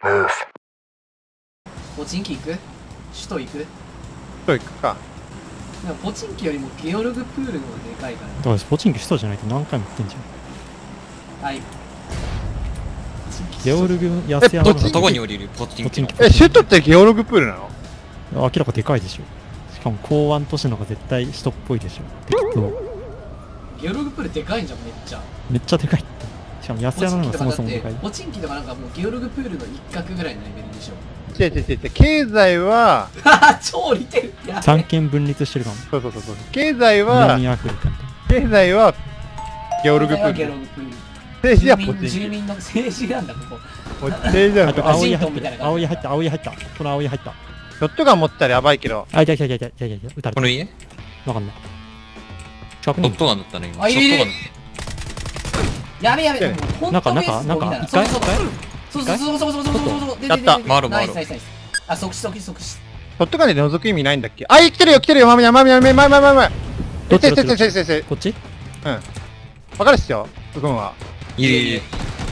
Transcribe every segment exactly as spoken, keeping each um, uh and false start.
ポチンキ行く？首都行く？首都行くか。 でもポチンキよりもゲオルグプールの方がでかいから。 だからポチンキ首都じゃないと何回も言ってんじゃん。 はい。 ゲオルグ安山のどこに降りるポチンキ。 え、首都ってゲオルグプールなの？ 明らかでかいでしょ。しかも港湾都市の方が絶対首都っぽいでしょ。適当。 ゲオルグプールでかいんじゃん、めっちゃ。 めっちゃでかいって。しかも安山の方がそもそもでかい。 ポチンキとかなんかもうゲオルグプールの一角ぐらいのレベルでしょ。 違う違う違う違う、経済は超似てる。 三権分立してるかも。 そうそうそうそう。経済は南アフリカみ経済はゲオルグプール。 ゲオルグプール。 政治はポチンキ。 住民の政治なんだここ。 政治はあと青い入ってる。青い入った青い入った。この青い入った。 ショットガン持ったらやばいけど。 あ、いたいたいたいたいたいた。撃たれた。 この家？ わかんない。近くに。 ショットガンだったね今。 あ、いるいる。やべやべ。 なんかなんかなんか一回一回。 そうそうそうそうそうそうそう。 やった。 回る回る。 あ、即死即死即死。 ショットガンで覗く意味ないんだっけ？あ、来てるよ来てるよ。マミヤマミヤマミヤマミヤマミヤ。 どっちどっちどっち？ こっち？ うん。わかるっしょ？そこは。 いるいる。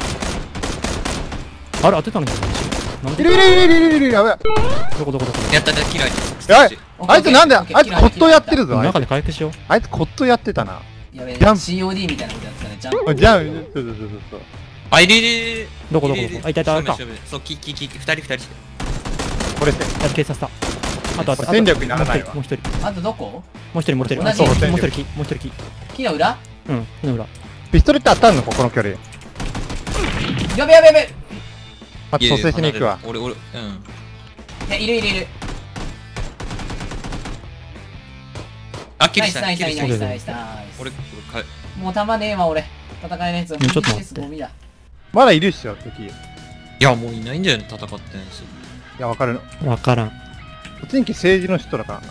あれ当てたのに。 いるいるいるいるいるいる。やべ。 どこどこどこ。 やったやった嫌い。 やばい。あいつなんだよ。あいつコットやってるぞ。 中で回復しよう。 あいつコットやってたな。 やべえ。シーオーディー みたいなことやってたね。ジャン。 じゃん。そうそうそうそう。 あ、いるいるいる。 どこどこどこ。あ、いたいたいた。 そう、キキキ二人二人。 これって。 あ、警察だ。あとあと。 戦力にならないわ。 もう一人。 あとどこ？ もう一人もう一人。 同じ。 もう一人木。もう一人木。 木の裏？ うん、木の裏。 ピストルって当たるのここの距離。 やべやべやべ。 また蘇生しに行くわ。 俺俺うん。 いやいるいるいる。 あ、キリした。 ナイスナイスナイスナイス。 俺これかもう弾ねえわ俺。戦えないやつ。 ちょっと待って。 まだいるっしょ敵。いやもういないんじゃない戦ってないし。 いやわかるの。 わからん。 ポチンキ政治の人だからな。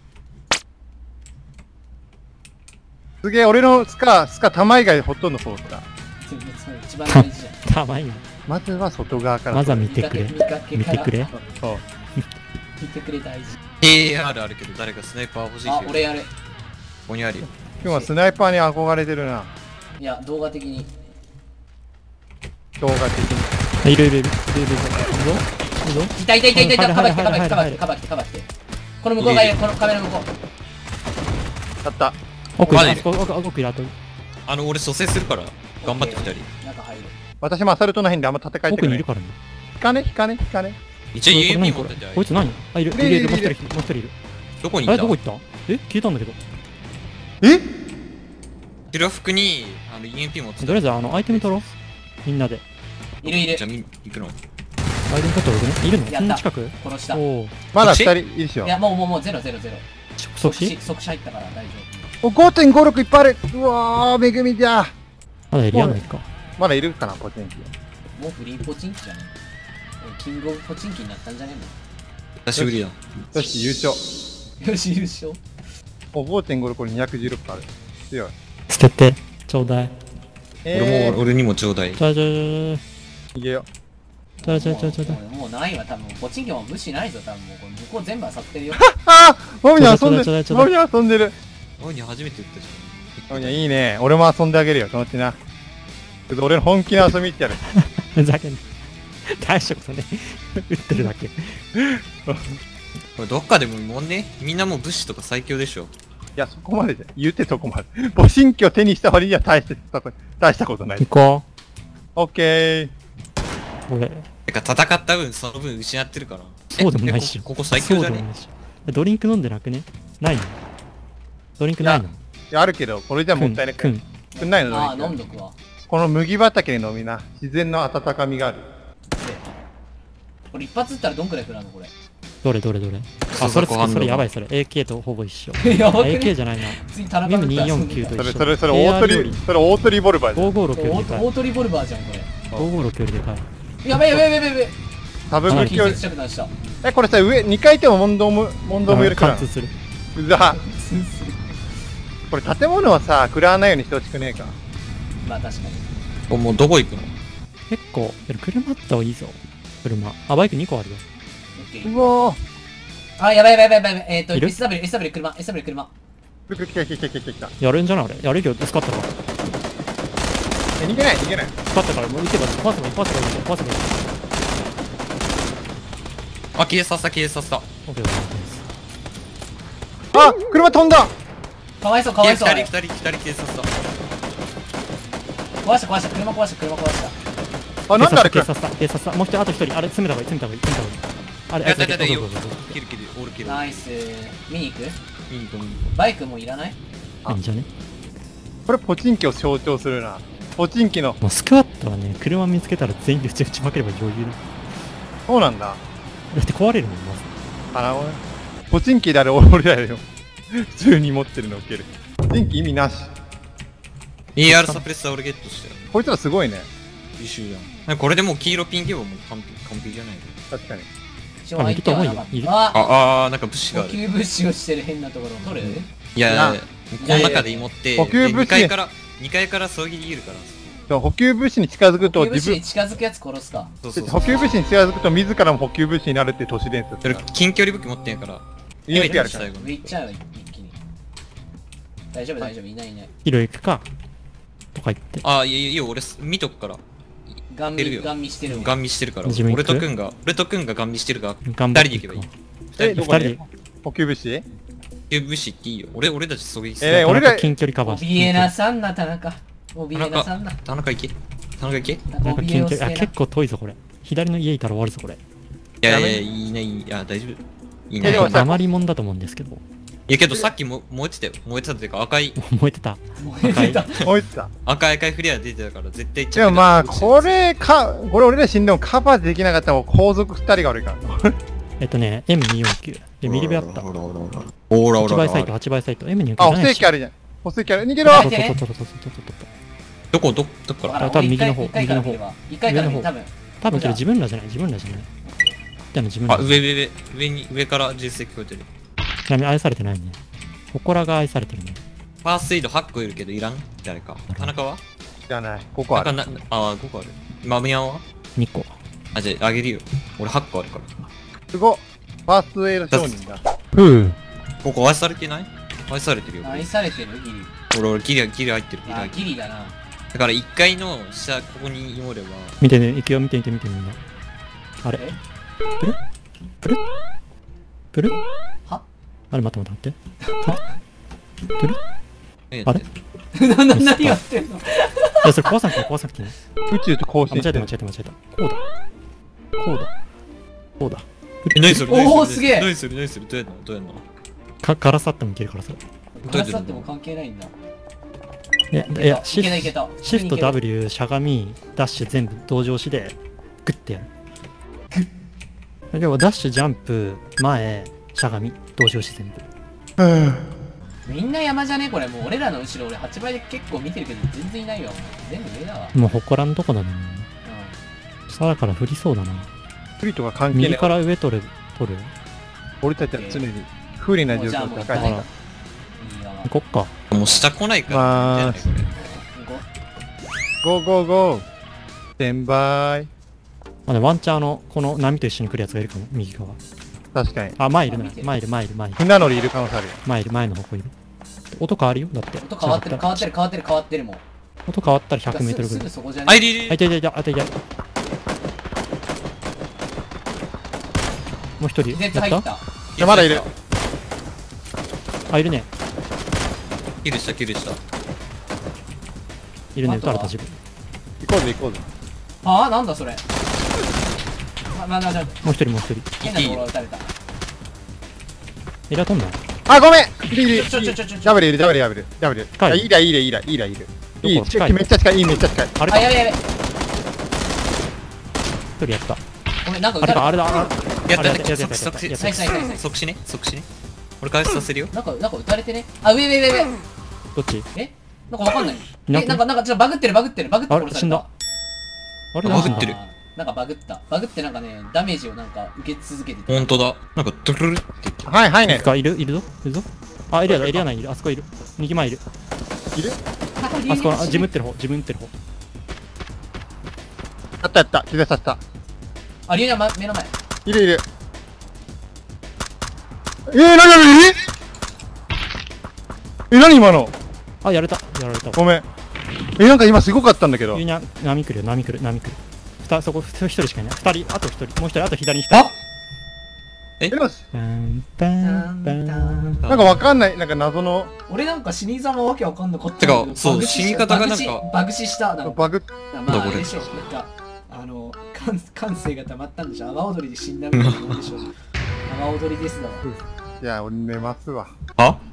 すげえ俺のスカスカ弾以外ほとんど通った。 一番大事じゃん。 たまに。 まずは外側から。 まずは見てくれ。見てくれ。 そう。 見てくれ大事。 エーアール あるけど誰かスナイパー欲しいし。 あ、俺やる。 ここにあるよ。 今日はスナイパーに憧れてるな。 いや、動画的に。 動画的に。 いるいるいるいるいる。いるぞ。 いたいたいたいたいた。カバ来てカバ来てカバ来てカバ来てカバ来て。この向こうがいる。このカメラの向こう。 やった。 奥いる。奥いる。 あの俺蘇生するから頑張って二人。 中入る。 私もアサルトの辺であんま戦いたくない。 奥にいるからね。 引かね引かね引かね。 一応 ユーエムピー 持ってて。 こいつ何？あ、いるいるいる。もう一人もう一人いる。 どこにいた？ え、どこ行った？え、消えたんだけど。 え？ 白服にあの ユーエムピー 持ってた。 とりあえずあのアイテム取ろう。みんなで。 いるいる。 じゃあみ行くの？ アイテム取ったらいるの？そんな近く？ 殺した。 まだ二人いるでしょ。 いやもうもうもうゼロゼロゼロ。 即死？ 即死入ったから大丈夫。お ごてんごろく いっぱいある。うわー、恵みじゃ。 まだエリアないか。 まだいるかなポチンキ。 もうフリーポチンキじゃねえ。キングオブポチンキになったんじゃねえもん。 久しぶりだ。 よし優勝。 よし優勝。 お ごてんごろく これにひゃくじゅうろくある。強い。 捨ててちょうだい。 俺も俺にもちょうだい。 じゃじゃじゃ逃げよ。 じゃじゃじゃじゃじゃ。 もうないわ多分ポチンキも無視ないぞ多分もうこれ向こう全部漁ってるよ。 ああマミに遊んでる。マミに遊んでる。 マミに初めて言ったじゃん。マミにいいね。俺も遊んであげるよそのうちな。俺の本気の遊びってやる。 ふざけんな。大したことね。打ってるだけ。 これどっかでももうね、みんなもう武士とか最強でしょ。 いやそこまでじゃ言ってとこまで。母神器を手にした割には大した大したことない。 行こう。オッケー。 俺。 てか戦った分その分失ってるから。 そうでもないし。 ここ最強じゃね？ ドリンク飲んでなくね？ないの？ドリンクないの？ いやあるけどこれじゃもったいなく。くんないのドリンク。 ああ飲んどくわ。 この麦畑で飲みな。自然の温かみがある。 これ一発撃ったらどんくらい食らうのこれ。 どれどれどれ。あ、それそれやばいそれ。エーケー とほぼ一緒。 やばい。 エーケー じゃないな。ミムにひゃくよんじゅうきゅうと一緒。 それそれオートリそれオートリボルバーじゃん。 ごーごーろくよりでかい。 オートリボルバーじゃんこれ。 ごーごーろくよりでかい。 やべやべやべやべ。 多分武器より。 えこれさ上にかいても問答も問答もいるから。 貫通する。 うざ。これ建物はさ食らわないようにしてほしくねえか。 まあ確かに。もうどこ行くの？ 結構車あった方がいいぞ。車。あバイクにこあるよ。 うわー。 あやばいやばいやばいやばい。えっと エスダブリュー エスダブリュー 車 エスダブリュー 車。 来た来た来た来た来た。 やるんじゃない俺。やるけど使ったから。 え逃げない逃げない。 使ったからもう行けば壊せばいい壊せばいい壊せばいい。 あ、消えさせた、消えさせた。 オッケーオッケーオッケーです。 あ車飛んだかわいそうかわいそう。 二人、二人、二人消えさせた。 壊した壊した車壊した車壊した。 あ、なんであれ警察だ、警察だ。もう一人、あと一人。あれ、詰めた方がいい、詰めた方がいい、詰めた方がいい。あれ、あいつだけ、 やったやったどうぞどうぞどうぞ。 キルキル、オールキル。 ナイス。見に行く？ ミントミンバイクもういらない？ いいんじゃね。 これポチンキを象徴するな。ポチンキの。 もうスクワットはね、車見つけたら全員で打ち打ち負ければ余裕だ。 そうなんだ。 だって壊れるもん、まず。 あら、ポチンキであれ俺らよ。普通に持ってるの受ける。ポチンキ意味なし。 イーアール サプレッサー俺ゲットしたよ。 こいつらすごいね。 優秀じゃん。これでもう黄色ピンゲーももう完璧、完璧じゃないの。 確かに。 一応相手はなかっいるた。ああ、あー、なんか物資がある。 補給物資をしてる変なところ取る？ いやいやいや、この中で芋って、 補給物資にかいから、にかいから狙撃できるから。 そう補給物資に近づくと補給物自分資に近づくやつ殺すか。 そうそうそう。 補給物資に近づくと自らも補給物資になるって都市伝説それ近距離武器持ってんから。 イエスやるから最後上行っちゃうよ一気に。大丈夫大丈夫いないいない。 ヒロ行くか。とか言って。 ああ、いやいやいや、俺見とくから。 ガン見ガン見してるもん。 ガン見してるから。 自分行く俺とくんが、俺とくんがガン見してるから。 頑張って二人で行けばいい。 え、 二人でどこで二人補給物資補給物資っていいよ。俺、俺たち狙撃する。 えー俺ら田中近距離カバーして。 怯えなさんな田中。怯田えなさんな。 中、田中行け。田中行け。いなんか怯え近距離、あ、 を捨てな結構遠いぞ、これ。左の家いたら終わるぞ、これ。 やいやいや、いいね、いい。あ、大丈夫。いいね。 えでもさ余りもんだと思うんですけど。 いやけどさっきも燃えてたよ。燃えてたっていうか赤い、 燃えてた。 燃えてた。 置いてた。 赤い赤いフレア出てたから絶対でもまあ、これか、これ俺ら死んでもカバーできなかったらもう後続二人が悪いから。 えっとね、エムにーよんきゅう。で、ミリベあった。 ほらほらほら。ほらほはちらばいサイト、はちばいサイト。エムにーよんきゅあ、 う補じゃないし。 正器あるじゃん。補正器ある。逃げろあそうそうそうそうそうそうそう。 どこ、ど、どっかわらからん俺一回多分右の方一回から右の方見れば一回から見る多分。 多分それ自分らじゃない、自分らじゃない。でも自分あ、 ら。 上上上、上に、上から銃声聞こえてる。 ちなみに愛されてないね。祠が愛されてるね。 ファーストエイドはっこいるけどいらん誰か。田中はじゃない。ここある。 なんかな、あー、ごこある。マムヤンはにこ。 あ、じゃああげるよ。俺はっこあるから。 すごっ。ファーストエイド商人だ。 ふぅ。 ここ愛されてない愛されてるよ。 愛されてるギリ。 俺、俺、ギリ、ギリ入ってる。ギリ入あってる。 ギリだな。 だからいっかいの下、ここにおれば。 見てね、行くよ、見て見て見てみんな。あれえプルプルプルはあれ待って待って待って。プルえあれなな何やってんの？ いや、それ壊さなくていい壊さなくていい。 宇宙と交あ、間違えた信してる間違えた間違えた。こうだ。こうだ。こうだ。 え、何それおーすげえ何する何するどうやんのどうやんのか、ガラスあってもいけるからさ。 ガラスあっても関係ないんだ。 いや、いや、シいけたいフけた。 シフト W、しゃがみ、ダッシュ全部同乗しで、グッてやる。要はダッシュ、ジャンプ、前、しゃがみ、同乗し全部。 うんみんな山じゃねこれ。もう俺らの後ろ俺はちばいで結構見てるけど全然いないわ。全部上だわ。 もう祠のとこだね。 う下だから降りそうだな。 不利とか関係ない。 右から上取る、取る。 俺たちは常に不利な状況をもう高いじゃあもうあん。いいわ。 行こっか。 もう下来ないから。 まあ出ないこ行こゴーゴーゴーステンバイ。 まあね、ワンチャンあの、この波と一緒に来るやつがいるかも、右側。 確かに。 あ、前いるねあ見て。る前いる、前いる、前いる。 船乗りいる可能性あるよ。 前いる、前の方向いる。音変わるよだって。 音変わってる変わってる変わってる変わってるもん。 音変わったらひゃくメートルぐすらい。 ぐそこじゃねあ、いるいるあ、いたいたいた、あ、いたいた。もう一人。 絶やっ対入ったた。 いやまだいる。 あ、いるね。 キルした、キルした。 いるね、 あとは撃たれた自分。 行こうぜ行こうぜ。 ああなんだそれ。な、な、な、な、 もう一人、もう一人。 変なところ撃たれた。 エラ飛んだあ、ごめんいるいるちょちょちょちょちょ。 ダブルいるダブルダブルダブル。 近いあいいらいいらいいらいいらいる。いい、 どこ近いめっちゃ近い、いいめっちゃ近い。 あれあ、やかべやべ。 一人やった。 ごめん、なんかあれか、 撃たれた。 あれだ、あやったやった、 あれやったやった即死、 やった即死、 ナイスナイスナイス即死ね、即死ね。俺回復させるよ。 なんか、なんか撃たれてね。あ、上上上上。 どっちえなんかわかんない。 いなくえ、なんか、なんか、ちょっとバグってるバグってるバグってあ殺された。 れ死んだ。あれなんだバグってるあーなんかバグった。バグってなんかね、ダメージをなんか受け続けてて。 ほんとだ。なんか、ドゥルルって言って。 はいはいね。 かいるいるぞいるぞあ、エリアだ、エリア内いる。あそこいる。右前いる。 いるあそこ、あ自分撃ってる方、自分撃ってる方。 やったやった。気絶させた。 あ、リュウナま目の前。 いるいる。えー、なになにえ、なに今のあ、やられた。やられたわ。 ごめん。え、なんか今すごかったんだけどユ。ーニャ、波来るよ、波来る、波来る。ふた、そこ、ふ一人しかいない。二人、あと一人、もう一人、あと左に一人。 あえよし。 パンパンパン。 なんかわかんない、なんか謎の俺なんか死に様わけわかんなかったてかそうバグ死死に方がなんかバグ死した。なんかバグ。 まあ、 これあれでしょ。なんか、あの、感感性が溜まったんでしょ。阿波踊りで死んだみたいなもんでしょ。阿波踊りですだわ。 いや、俺寝ますわ。 あ